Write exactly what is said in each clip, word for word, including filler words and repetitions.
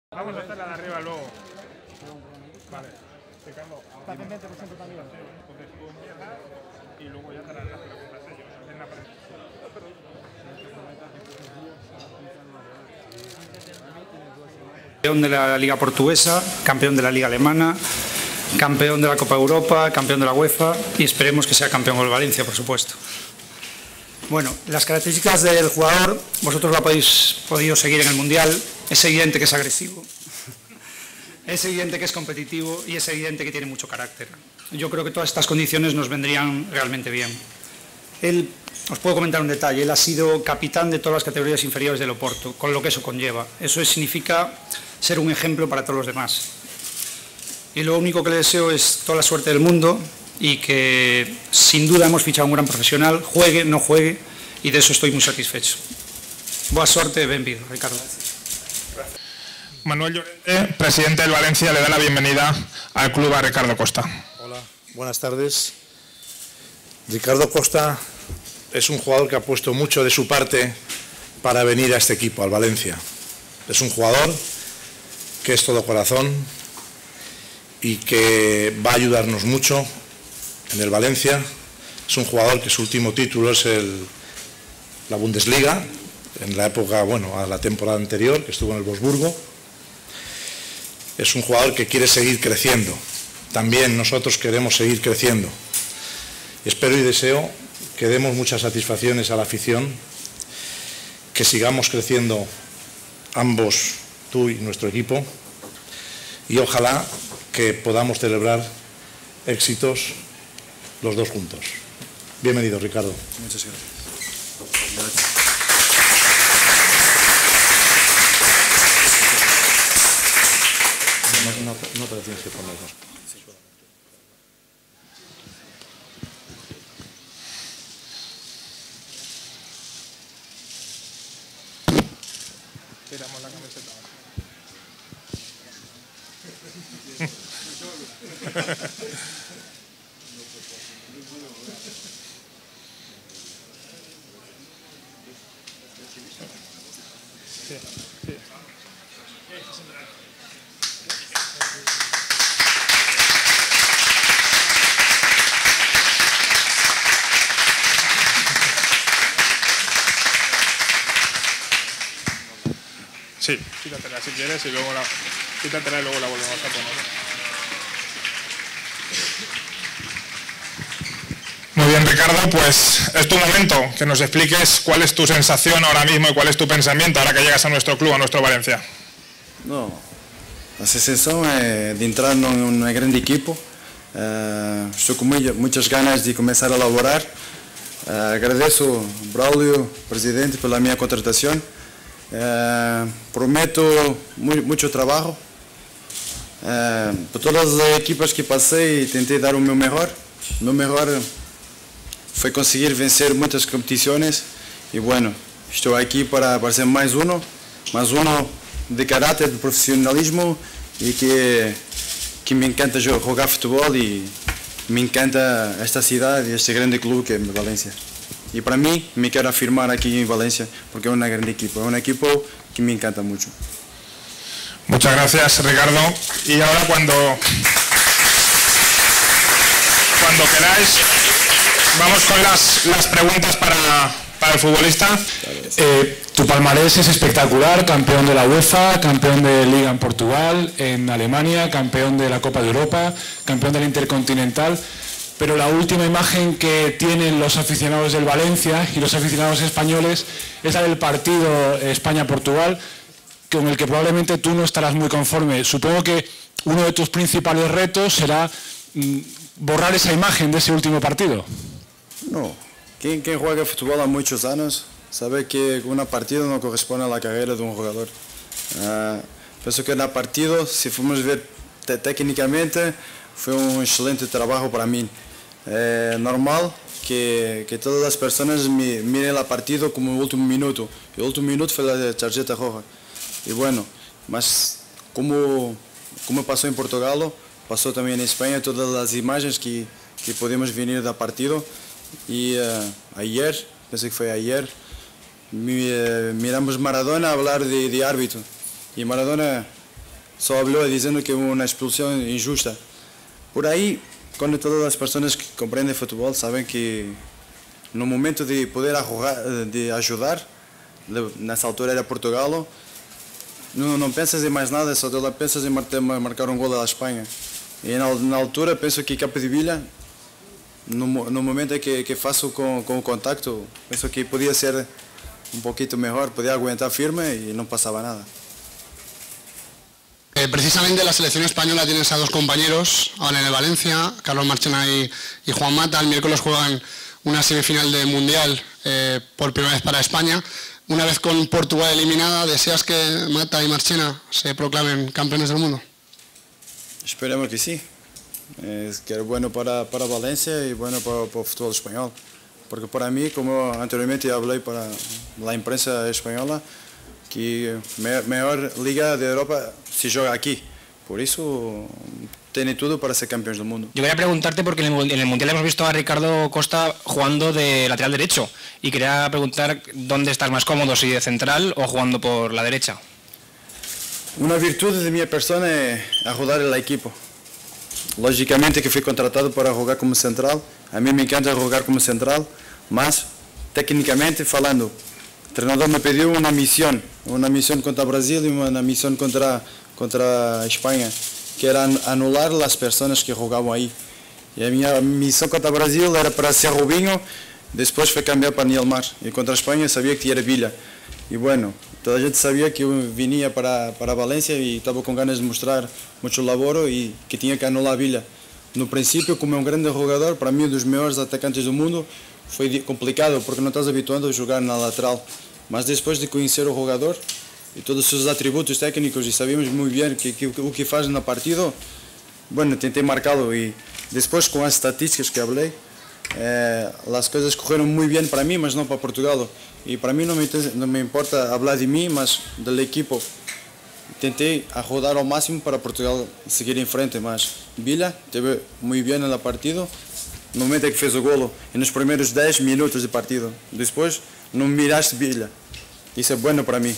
Vamos a hacer la de arriba luego. Vale. Ricardo, ¿Está pendiente, por ejemplo, también? entonces tú empiezas y luego ya te harán las preguntas ellos. Hacen la pre- Campeón de la Liga Portuguesa, campeón de la Liga Alemana, campeón de la Copa Europa, campeón de la UEFA y esperemos que sea campeón con el Valencia, por supuesto. Bueno, las características del jugador, vosotros lo habéis podido seguir en el Mundial. Es evidente que es agresivo, es evidente que es competitivo y es evidente que tiene mucho carácter. Yo creo que todas estas condiciones nos vendrían realmente bien. Él, os puedo comentar un detalle, él ha sido capitán de todas las categorías inferiores del Oporto, con lo que eso conlleva. Eso significa ser un ejemplo para todos los demás. Y lo único que le deseo es toda la suerte del mundo y que sin duda hemos fichado un gran profesional, juegue, no juegue, y de eso estoy muy satisfecho. Boa sorte, benvido, Ricardo. Manuel Llorente, presidente del Valencia, le da la bienvenida al club a Ricardo Costa. Hola, buenas tardes. Ricardo Costa es un jugador que ha puesto mucho de su parte para venir a este equipo, al Valencia. Es un jugador que es todo corazón y que va a ayudarnos mucho en el Valencia. Es un jugador que su último título es el, la Bundesliga, en la época, bueno, a la temporada anterior, que estuvo en el Wolfsburgo. Es un jugador que quiere seguir creciendo. También nosotros queremos seguir creciendo. Espero y deseo que demos muchas satisfacciones a la afición, que sigamos creciendo ambos, tú y nuestro equipo, y ojalá que podamos celebrar éxitos los dos juntos. Bienvenido, Ricardo. Muchas gracias. No, no, no te lo tienes que poner. Tiramos la camiseta. Sí, sí. Sí, quítatela si quieres y luego la, quítatela y luego la volvemos a poner. Muy bien, Ricardo, pues es tu momento, que nos expliques cuál es tu sensación ahora mismo y cuál es tu pensamiento ahora que llegas a nuestro club, a nuestro Valencia. No, a sensação é de entrar num, num grande equipo. Uh, estou com muitas ganas de começar a laborar. Uh, agradeço ao Braulio, presidente, pela minha contratação. Uh, prometo mu muito trabalho. Uh, por todas as equipas que passei, tentei dar o meu melhor. O meu melhor foi conseguir vencer muitas competições. E, bueno, estou aqui para, para ser mais um, mais um de caráter, de profissionalismo e que, que me encanta jogar futebol e me encanta esta cidade e este grande clube que é Valência. E para mim, me quero afirmar aqui em Valência porque é uma grande equipa, é um equipo que me encanta muito. Muchas gracias, Ricardo. Y ahora cuando, cuando queráis, vamos con las, las preguntas para, para el futbolista. Eh, tu palmarés es espectacular, campeón de la UEFA, campeón de Liga en Portugal, en Alemania, campeón de la Copa de Europa, campeón del Intercontinental, pero la última imagen que tienen los aficionados del Valencia y los aficionados españoles es la del partido España-Portugal, con el que probablemente tú no estarás muy conforme. Supongo que uno de tus principales retos será mm, borrar esa imagen de ese último partido. No, quem, quem joga futebol há muitos anos sabe que uma partida não corresponde à carreira de um jogador. Uh, penso que na partida, se formos ver te tecnicamente, foi um excelente trabalho para mim. É normal que, que todas as pessoas me mirem a partida como o último minuto. O último minuto foi a tarjeta roja. E bueno, mas como, como passou em Portugal, passou também em Espanha, todas as imagens que, que podemos vir da partida. E uh, ayer, penso que foi ayer, mi, uh, miramos Maradona a falar de, de árbitro. E Maradona só habló diciendo que hubo una expulsión injusta. Por ahí, cuando todas las personas que comprenden fútbol saben que no momento de poder jugar, de ayudar, nessa altura era Portugal, não, não pensas em mais nada, só pensas em marcar um gol da Espanha. E na, na altura penso que Capa de Vila, no, no momento que, que faço com, com o contacto, penso que podia ser um pouquinho melhor, podia aguentar firme e não passava nada. Eh, precisamente la selección española tienes a dos compañeros, ahora en el Valencia, Carlos Marchena y, y Juan Mata. El miércoles juegan una semifinal de Mundial eh, por primera vez para España. Una vez con Portugal eliminada, ¿deseas que Mata y Marchena se proclamen campeones del mundo? Esperemos que sí. Es que es bueno para, para Valencia y bueno para, para el fútbol español. Porque para mí, como anteriormente hablé para la imprensa española, que me, mejor liga de Europa se juega aquí. Por eso tiene todo para ser campeón del mundo. Yo quería preguntarte porque en el, en el Mundial hemos visto a Ricardo Costa jugando de lateral derecho y quería preguntar dónde estás más cómodo, si de central o jugando por la derecha. Una virtud de mi persona es ayudar al equipo. Lógicamente que fui contratado para jugar como central. A mí me encanta jugar como central, mas técnicamente falando, el entrenador me pidió una misión, una misión contra Brasil y una misión contra, contra España, que era anular las personas que jugaban ahí. Y a mi misión contra Brasil era para ser Robinho, después fue cambiar para Nilmar. Y contra España sabía que era Villa. Y bueno, toda la gente sabía que yo venía para, para Valencia y estaba con ganas de mostrar mucho laboro y que tenía que anular a Villa. No principio, como es un grande jugador, para mí uno de los mejores atacantes del mundo, foi complicado porque não estás habituado a jogar na lateral, mas depois de conhecer o jogador e todos os seus atributos técnicos e sabíamos muito bem que, que, o que faz na partida, bueno, tentei marcá-lo e depois com as estatísticas que falei, eh, as coisas correram muito bem para mim, mas não para Portugal. E para mim não me, não me importa falar de mim, mas do equipo. Tentei ajudar ao máximo para Portugal seguir em frente, mas Villa esteve muito bem na partida. No momento en que fez o golo, en los primeros diez minutos de partido. Después, no miraste Villa. Eso es bueno para mí.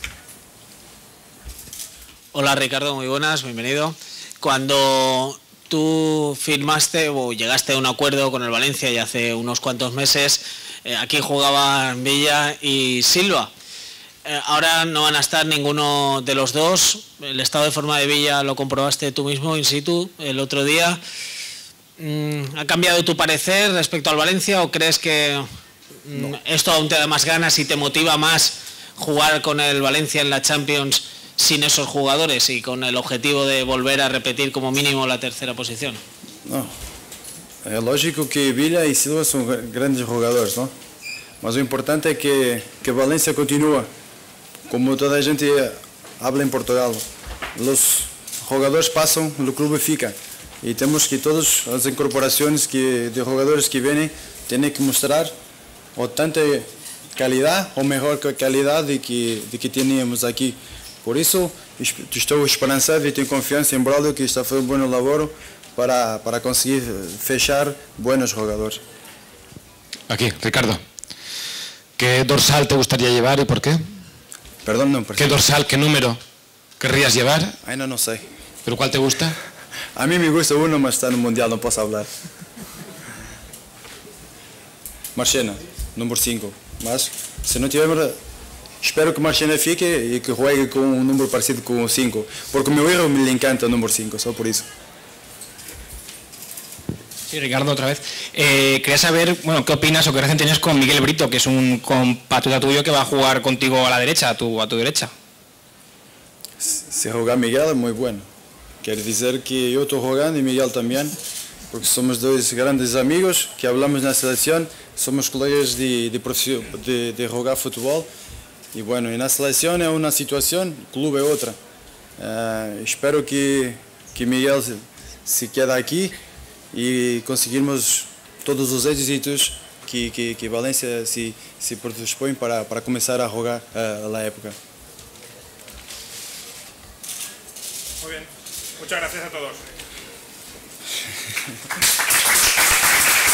Hola Ricardo, muy buenas, bienvenido. Cuando tú firmaste o llegaste a un acuerdo con el Valencia ya hace unos cuantos meses, eh, aquí jugaban Villa y Silva. Eh, ahora no van a estar ninguno de los dos. El estado de forma de Villa lo comprobaste tú mismo in situ el otro día. ¿Ha cambiado tu parecer respecto al Valencia o crees que no. esto aún te da más ganas y te motiva más jugar con el Valencia en la Champions sin esos jugadores y con el objetivo de volver a repetir como mínimo la tercera posición? No, es lógico que Villa y Silva son grandes jugadores, ¿no? Mas lo importante es que, que Valencia continúa, como toda la gente habla en Portugal. Los jugadores pasan, el club fica. Y tenemos que todas las incorporaciones que, de jugadores que vienen tienen que mostrar o tanta calidad o mejor calidad de que, de que teníamos aquí. Por eso estoy esperanzado y tengo confianza en Braulio que está haciendo un buen labor para, para conseguir fechar buenos jugadores. Aquí, Ricardo. ¿Qué dorsal te gustaría llevar y por qué? Perdón, no. ¿Qué dorsal, qué número querrías llevar? Ay, no, no sé. ¿Pero cuál te gusta? A mí me gusta uno, mas está en el Mundial, no puedo hablar. Marchena, número cinco. Mas, se no tiver, espero que Marchena fique y que juegue con un número parecido con el cinco. Porque a mi hijo me encanta el número cinco, solo por eso. Sí, Ricardo, otra vez. Eh, quería saber, bueno, qué opinas o qué relación tienes con Miguel Brito, que es un compatriota tuyo que va a jugar contigo a la derecha, a tu, a tu derecha. Si juega Miguel es muy bueno. Quiere decir que yo estoy jugando y Miguel también, porque somos dos grandes amigos que hablamos en la selección, somos colegas de, de, de, de jugar fútbol y bueno, en la selección es una situación, el club es otra. Uh, espero que, que Miguel se, se quede aquí y conseguimos todos los éxitos que, que, que Valencia se, se predispone para, para comenzar a jugar uh, la época. Muy bien. Muchas gracias a todos.